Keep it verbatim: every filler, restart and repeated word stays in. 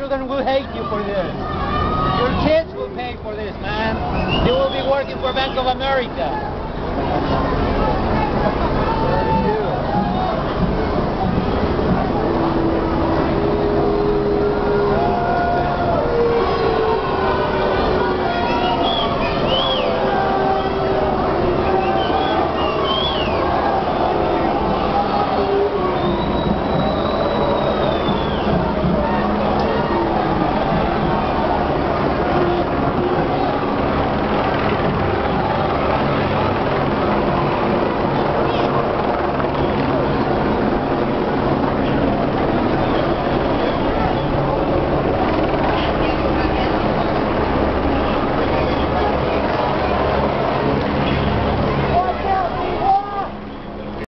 children will hate you for this. Your kids will pay for this, man. You will be working for Bank of America.